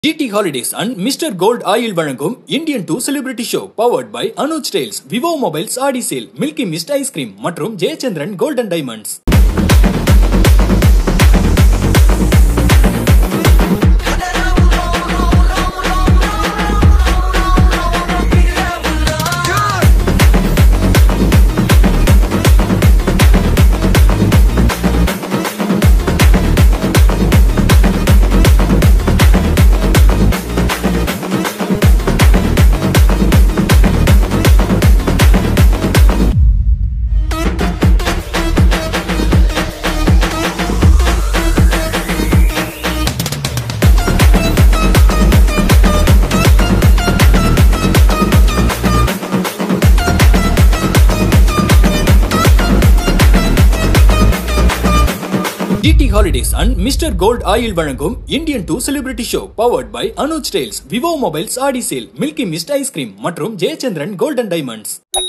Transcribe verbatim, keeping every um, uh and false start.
G T Holidays and Mister Gold Oil வழங்கும் Indian two Celebrity Show powered by ANUJ Tales, Vivo Mobiles Aadi sale, Milky Mist Ice Cream மற்றும் Jayachandran Gold and Diamonds. G T Holidays and Mister Gold Oil வழங்கும் Indian two Celebrity Show powered by ANUJ Tales, Vivo Mobiles Aadi sale, Milky Mist Ice Cream மற்றும் Jayachandran Gold and Diamonds.